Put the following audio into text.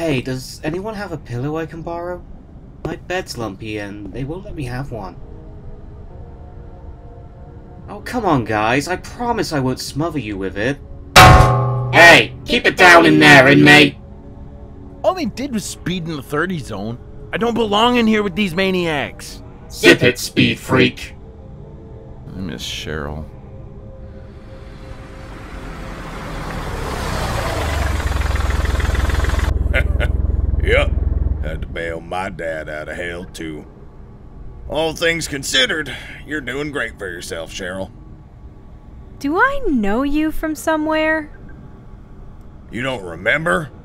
Hey, does anyone have a pillow I can borrow? My bed's lumpy and they won't let me have one. Oh, come on, guys. I promise I won't smother you with it. Hey, keep it down in there, inmate! All they did was speed in the 30 zone. I don't belong in here with these maniacs. Zip it, speed freak. I miss Cheryl. Yep, had to bail my dad out of hell, too. All things considered, you're doing great for yourself, Cheryl. Do I know you from somewhere? You don't remember?